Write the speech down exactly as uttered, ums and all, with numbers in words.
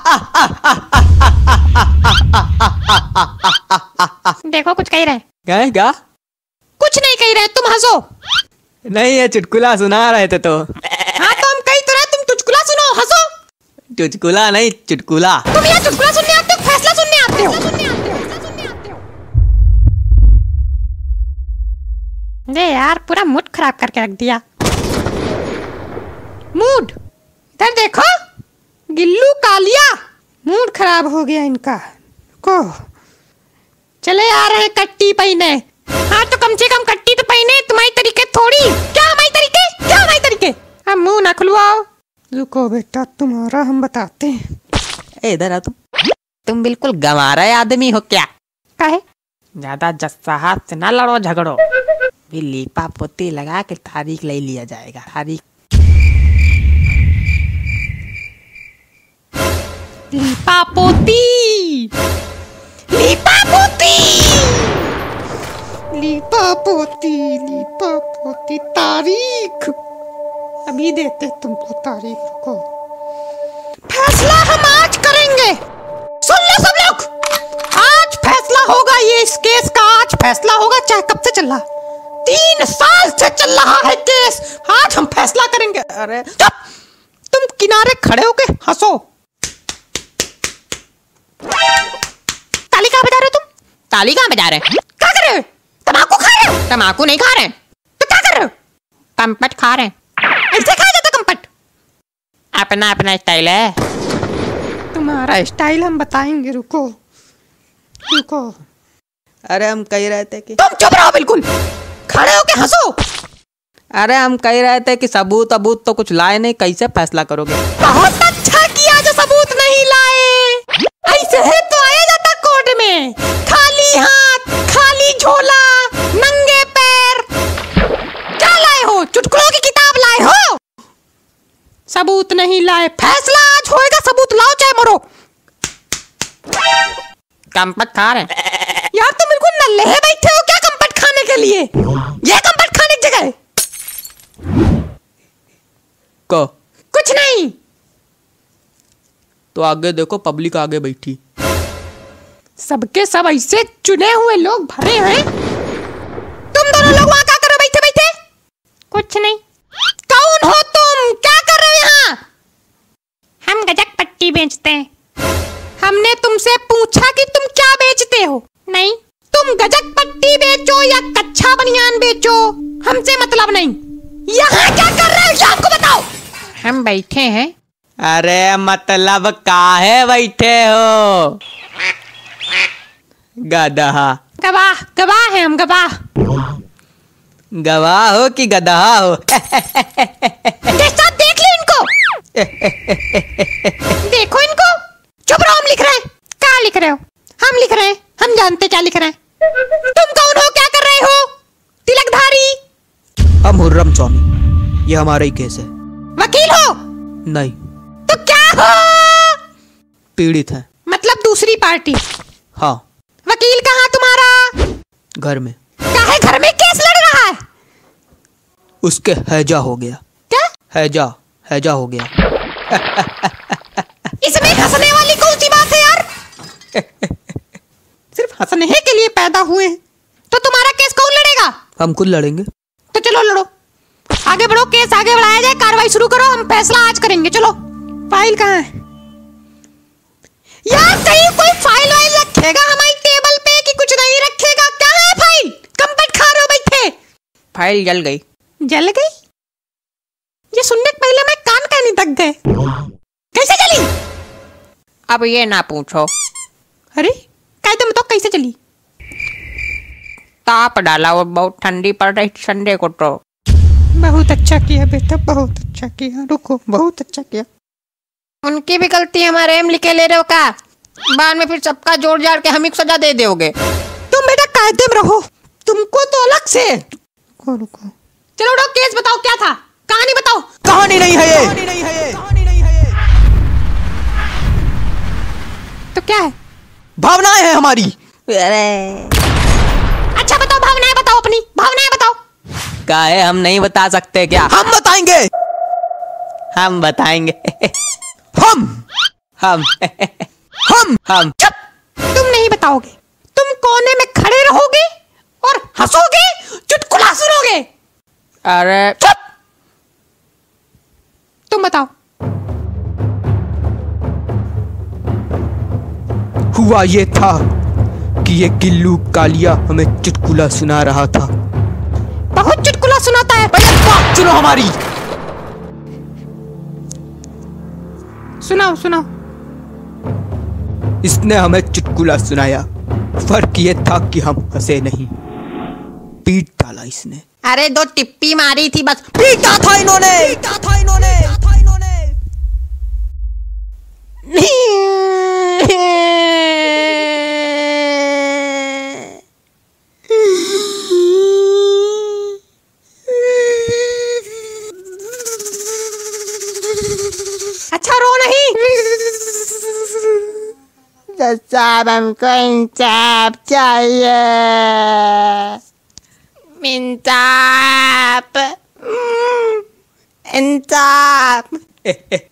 देखो कुछ कह रहे क्या है क्या? कुछ नहीं कह रहे, तुम हंसो। नहीं है, चुटकुला सुना रहे थे तो। हाँ तो हम कही तो रहे, तुम चुटकुला सुनो, हंसो। चुटकुला नहीं, चुटकुला। तुम यहाँ चुटकुला सुनने आते हो, फैसला सुनने आते हो? ये यार पूरा मूड खराब करके रख दिया। मूड इधर देखो, गिल्लू कालिया, मूड खराब हो गया इनका को। चले आ रहे कट्टी पहने। हाँ तो कम से कम कट्टी तो पहने, तुम्हारी तरीके थोड़ी। क्या हमारी तरीके, क्या हमारी तरीके? अब मुंह ना खुलवाओ। रुको बेटा, तुम्हारा हम बताते हैं। इधर आ तुम। तुम बिल्कुल गंवारा आदमी हो क्या? काहे? ज्यादा जस्सा हाथ से ना लड़ो झगड़ो। भी लीपा पोती लगा के तारीख ले लिया जाएगा। तारीख लीपा पोती, लीपा पोती, लीपा पोती, लीपा पोती। तारीख अभी देते तुमको तारीख। रुको, फैसला हम आज करेंगे। सुन लो सब लोग, आज फैसला होगा। ये इस केस का आज फैसला होगा। चाहे कब से चल रहा, तीन साल से चल रहा है केस। आज हम फैसला करेंगे। अरे चुप, तुम किनारे खड़े होके हंसो। ताली कहाँ बजा रहे हो तुम? ताली कहाँ बजा रहे? क्या कर रहे हो? तम्बाकू खा रहे हो? तम्बाकू नहीं खा रहे। तो क्या कर रहे हो? कंपट खा रहे। ऐसे खाया जाता कंपट? अपना अपना स्टाइल है। तुम्हारा स्टाइल हम बताएंगे। रुको रुको। अरे हम कह रहे थे कि तुम चुप रहो बिल्कुल, खड़े होके हंसो। अरे हम कह रहे थे कि सबूत अबूत तो कुछ लाए नहीं, कैसे फैसला करोगे? बहुत अच्छा किया जो सबूत नहीं लाए। ऐसे है तो आया जाता कोर्ट में, खाली हाथ, खाली झोला, नंगे पैर। क्या लाए हो? चुटकुलों की किताब लाए हो? सबूत नहीं लाए। फैसला आज होएगा, सबूत लाओ चाहे मरो। कंपट खा रहे। यार तुम बिल्कुल नल्ले है, बैठे हो क्या कंपट खाने के लिए? ये कंपट खाने की जगह है को? कुछ नहीं। तो आगे देखो, पब्लिक आगे बैठी। सबके सब ऐसे चुने हुए लोग भरे हैं। तुम दोनों लोग वहां क्या कर रहे हो बैठे बैठे? कुछ नहीं। कौन हो तुम? क्या कर रहे हो यहाँ? हम गजक पट्टी बेचते हैं। हमने तुमसे पूछा कि तुम क्या बेचते हो? नहीं। तुम गजक पट्टी बेचो या कच्चा बनियान बेचो, हमसे मतलब नहीं। यहाँ क्या कर रहे हो आपको बताओ। हम बैठे हैं। अरे मतलब काहे बैठे हो? गधा। गवाह, गवाह है हम, गवाह। गवाह हो कि गधा हो? जैसा देख लो इनको। देखो इनको। चुप रहो, हम लिख रहे हैं। क्या लिख रहे हो? हम लिख रहे हैं, हम जानते क्या लिख रहे हैं। तुम कौन हो, क्या कर रहे हो? तिलकधारी। हम हुर्रम स्वामी, ये हमारा ही केस है। वकील हो? नहीं। तो क्या हो? पीड़ित है। मतलब दूसरी पार्टी? हाँ। वकील कहाँ तुम्हारा? घर में। क्या है घर में केस लड़ रहा है? उसके हैजा हो गया। क्या? हैजा, हैजा हो गया। इसमें हंसने वाली कौन सी बात है यार? सिर्फ हंसने के लिए पैदा हुए हैं। तो तुम्हारा केस कौन लड़ेगा? हम खुद लड़ेंगे। तो चलो लड़ो, आगे बढ़ो, केस आगे बढ़ाया जाए, कार्रवाई शुरू करो, हम फैसला आज करेंगे। चलो। फाइल कहाँ है यार? कहीं कोई फाइल वाइल रखेगा हमारी टेबल पे कि कुछ नहीं रखेगा? क्या है फाइल? कंपट खा रहे हो बैठे। फाइल जल गई। जल गई? ये सुनने के पहले मैं कान कहने तक गए। कैसे चली? अब ये ना पूछो। अरे कह तुम तो कैसे चली? ताप डाला, वो बहुत ठंडी पड़ रही संडे को। तो बहुत अच्छा किया बेटा, बहुत अच्छा किया। रुको, बहुत अच्छा किया। उनकी भी गलती, हमारे एम लिखे ले रहे हो का? बाद में फिर सबका जोड़ जाड़ के हम ही सजा दे दोगे। तुम बेटा कायदे में रहो, तुमको तो अलग से। रुको रुको, चलो उठो, केस बताओ क्या था? कहानी बताओ। कहानी नहीं है ये। कहानी नहीं है ये। कहानी नहीं है ये। तो क्या है? भावनाएं है हमारी। अरे अच्छा बताओ, भावनाएं बताओ, अपनी भावनाएं बताओ। क्या है, हम नहीं बता सकते क्या? हम बताएंगे। हम बताएंगे। हम हम हम हम चुप! तुम नहीं बताओगे, तुम कोने में खड़े रहोगे और हंसोगे, चुटकुला सुनोगे। अरे चुप! तुम बताओ। हुआ ये था कि ये गिल्लू कालिया हमें चुटकुला सुना रहा था। बहुत चुटकुला सुनाता है। पहले बात सुनो हमारी। सुनाओ सुनाओ। इसने हमें चुटकुला सुनाया, फर्क ये था कि हम हंसे नहीं, पीट डाला इसने। अरे दो टिप्पी मारी थी बस। पीटा था इन्होंने, पीटा था इन्होंने, था इन्होंने। अच्छा रो नहीं। साहब हमको इंसाफ चाहिए। इंसाफ, इंसाफ।